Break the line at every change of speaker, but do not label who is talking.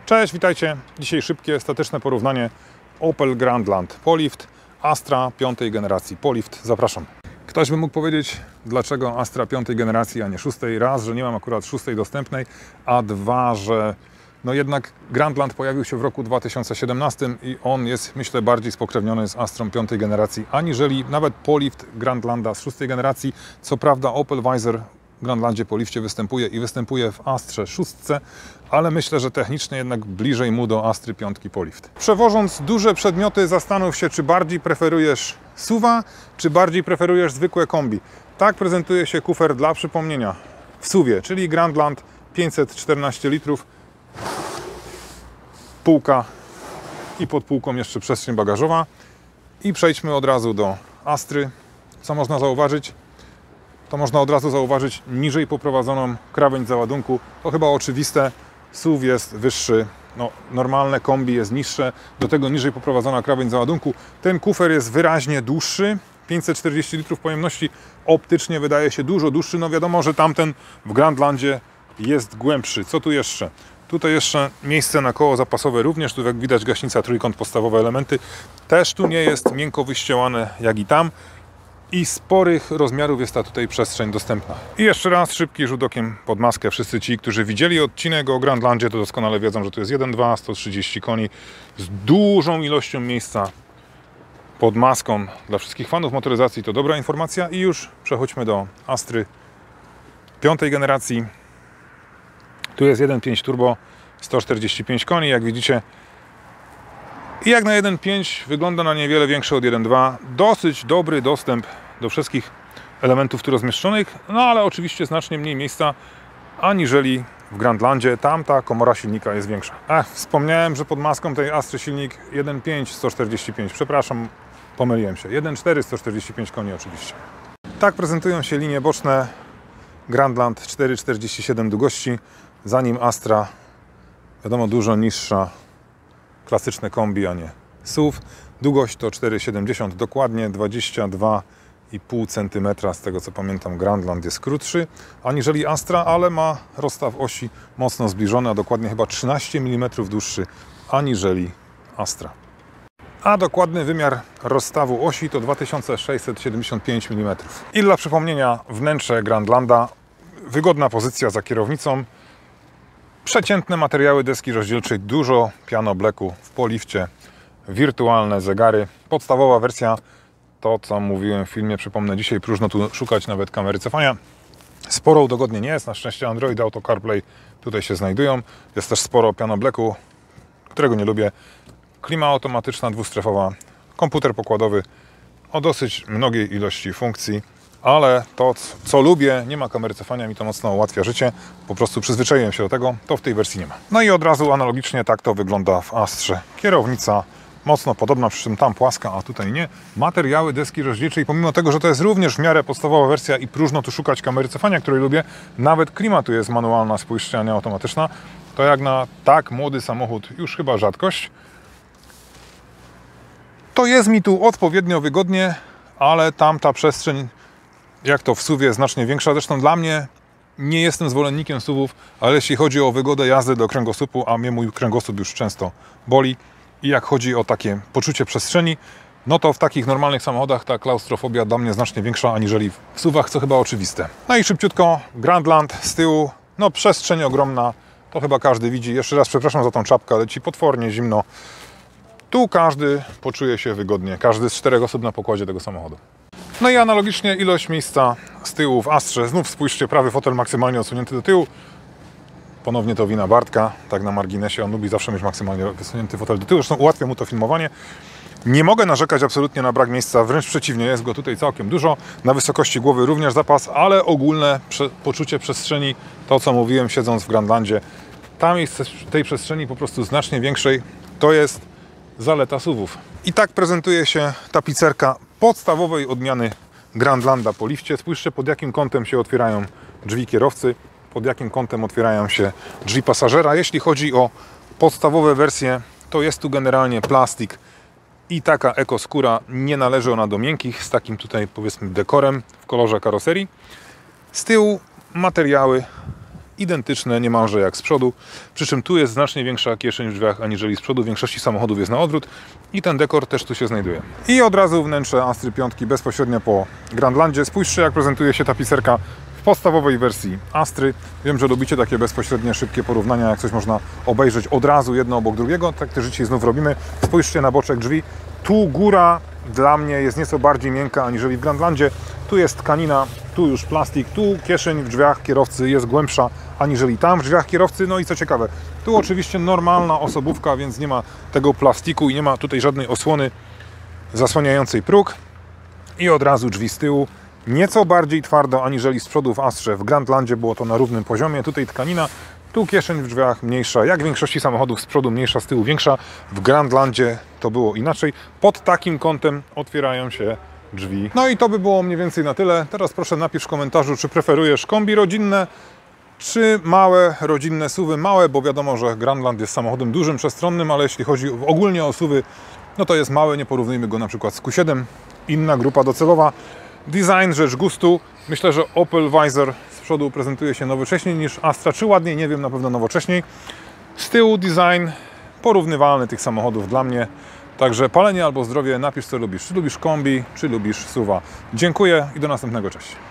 Cześć, witajcie. Dzisiaj szybkie, statyczne porównanie Opel Grandland Polift, Astra 5. generacji Polift. Zapraszam. Ktoś by mógł powiedzieć, dlaczego Astra 5. generacji, a nie 6. Raz, że nie mam akurat 6. dostępnej, a dwa, że no jednak Grandland pojawił się w roku 2017 i on jest, myślę, bardziej spokrewniony z Astrą 5. generacji, aniżeli nawet Polift Grandlanda z 6. generacji. Co prawda Opel Vizor w Grandlandzie Polifcie występuje w Astrze 6, ale myślę, że technicznie jednak bliżej mu do Astry 5. Polift. Przewożąc duże przedmioty, zastanów się, czy bardziej preferujesz SUV-a, czy bardziej preferujesz zwykłe kombi. Tak prezentuje się kufer dla przypomnienia w SUV-ie, czyli Grandland 514 litrów, półka i pod półką jeszcze przestrzeń bagażowa. I przejdźmy od razu do Astry. Co można zauważyć? To można od razu zauważyć niżej poprowadzoną krawędź załadunku. To chyba oczywiste. SUV jest wyższy, normalne kombi jest niższe, do tego niżej poprowadzona krawędź załadunku. Ten kufer jest wyraźnie dłuższy, 540 litrów pojemności, optycznie wydaje się dużo dłuższy. No wiadomo, że tamten w Grandlandzie jest głębszy. Co tu jeszcze? Tutaj jeszcze miejsce na koło zapasowe również, tu jak widać gaśnica, trójkąt, podstawowe elementy. Też tu nie jest miękko wyścielane jak i tam. I sporych rozmiarów jest ta tutaj przestrzeń dostępna. I jeszcze raz szybki rzut okiem pod maskę. Wszyscy ci, którzy widzieli odcinek o Grandlandzie, to doskonale wiedzą, że to jest 1.2, 130 koni z dużą ilością miejsca pod maską. Dla wszystkich fanów motoryzacji to dobra informacja. I już przechodźmy do Astry 5. generacji. Tu jest 1.5 turbo, 145 koni, jak widzicie. I jak na 1.5 wygląda na niewiele większy od 1.2. Dosyć dobry dostęp do wszystkich elementów tu rozmieszczonych, no ale oczywiście znacznie mniej miejsca aniżeli w Grandlandzie. Tamta komora silnika jest większa. Wspomniałem, że pod maską tej Astry silnik 1.5 145. Przepraszam, pomyliłem się. 1.4 145 koni oczywiście. Tak prezentują się linie boczne Grandland 4,47 długości, zanim Astra, wiadomo, dużo niższa. Klasyczne kombi, a nie SUV. Długość to 4,70, dokładnie 22,5 cm. Z tego co pamiętam, Grandland jest krótszy aniżeli Astra, ale ma rozstaw osi mocno zbliżony, a dokładnie chyba 13 mm dłuższy aniżeli Astra. A dokładny wymiar rozstawu osi to 2675 mm. I dla przypomnienia, wnętrze Grandlanda, wygodna pozycja za kierownicą, przeciętne materiały deski rozdzielczej, dużo piano blacku w Polifcie, wirtualne zegary. Podstawowa wersja, to co mówiłem w filmie, przypomnę, dzisiaj próżno tu szukać nawet kamery cofania. Sporo udogodnień jest, na szczęście Android Auto, CarPlay tutaj się znajdują. Jest też sporo piano blacku, którego nie lubię. Klima automatyczna, dwustrefowa, komputer pokładowy o dosyć mnogiej ilości funkcji. Ale to, co lubię, nie ma kamery cofania, mi to mocno ułatwia życie. Po prostu przyzwyczaiłem się do tego, to w tej wersji nie ma. No i od razu analogicznie tak to wygląda w Astrze. Kierownica mocno podobna, przy czym tam płaska, a tutaj nie. Materiały deski rozdzielczej, pomimo tego, że to jest również w miarę podstawowa wersja i próżno tu szukać kamery cofania, której lubię, nawet klima tu jest manualna, spójrzcie, a nie automatyczna. To jak na tak młody samochód już chyba rzadkość. To jest mi tu odpowiednio wygodnie, ale tamta przestrzeń, jak to w SUV-ie, znacznie większa. Zresztą dla mnie, nie jestem zwolennikiem SUV-ów, ale jeśli chodzi o wygodę jazdy do kręgosłupu, a mnie mój kręgosłup już często boli, i jak chodzi o takie poczucie przestrzeni, no to w takich normalnych samochodach ta klaustrofobia dla mnie znacznie większa aniżeli w SUV-ach, co chyba oczywiste. No i szybciutko, Grandland z tyłu, no przestrzeń ogromna, to chyba każdy widzi. Jeszcze raz przepraszam za tą czapkę, ale ci potwornie zimno. Tu każdy poczuje się wygodnie, każdy z 4 osób na pokładzie tego samochodu. No i analogicznie ilość miejsca z tyłu w Astrze. Znów spójrzcie, prawy fotel maksymalnie odsunięty do tyłu. Ponownie to wina Bartka, tak na marginesie, on lubi zawsze mieć maksymalnie wysunięty fotel do tyłu. Zresztą ułatwia mu to filmowanie. Nie mogę narzekać absolutnie na brak miejsca, wręcz przeciwnie, jest go tutaj całkiem dużo. Na wysokości głowy również zapas, ale ogólne poczucie przestrzeni, to co mówiłem siedząc w Grandlandzie, tam jest tej przestrzeni po prostu znacznie większej. To jest zaleta SUV-ów. I tak prezentuje się tapicerka podstawowej odmiany Grandlanda po lifcie. Spójrzcie, pod jakim kątem się otwierają drzwi kierowcy, pod jakim kątem otwierają się drzwi pasażera. Jeśli chodzi o podstawowe wersje, to jest tu generalnie plastik i taka ekoskóra. Nie należy ona do miękkich, z takim tutaj powiedzmy dekorem w kolorze karoserii. Z tyłu materiały identyczne niemalże jak z przodu, przy czym tu jest znacznie większa kieszeń w drzwiach aniżeli z przodu. W większości samochodów jest na odwrót i ten dekor też tu się znajduje. I od razu wnętrze Astry 5 bezpośrednio po Grandlandzie. Spójrzcie, jak prezentuje się tapicerka w podstawowej wersji Astry. Wiem, że lubicie takie bezpośrednie, szybkie porównania, jak coś można obejrzeć od razu jedno obok drugiego. Tak też dzisiaj znów robimy. Spójrzcie na boczek drzwi. Tu góra dla mnie jest nieco bardziej miękka aniżeli w Grandlandzie. Tu jest tkanina, tu już plastik, tu kieszeń w drzwiach kierowcy jest głębsza aniżeli tam w drzwiach kierowcy. No i co ciekawe, tu oczywiście normalna osobówka, więc nie ma tego plastiku i nie ma tutaj żadnej osłony zasłaniającej próg. I od razu drzwi z tyłu. Nieco bardziej twardo aniżeli z przodu w Astrze. W Grandlandzie było to na równym poziomie. Tutaj tkanina, tu kieszeń w drzwiach mniejsza, jak w większości samochodów z przodu mniejsza, z tyłu większa. W Grandlandzie to było inaczej. Pod takim kątem otwierają się drzwi. No i to by było mniej więcej na tyle. Teraz proszę napisz w komentarzu, czy preferujesz kombi rodzinne, czy małe rodzinne SUV-y. Małe, bo wiadomo, że Grandland jest samochodem dużym, przestronnym, ale jeśli chodzi ogólnie o SUV-y, no to jest małe. Nie porównujmy go na przykład z Q7. Inna grupa docelowa. Design, rzecz gustu. Myślę, że Opel Vizor z przodu prezentuje się nowocześniej niż Astra, czy ładniej, nie wiem, na pewno nowocześniej. Z tyłu design porównywalny tych samochodów dla mnie. Także palenie albo zdrowie, napisz co lubisz. Czy lubisz kombi, czy lubisz SUV-a. Dziękuję i do następnego, cześć.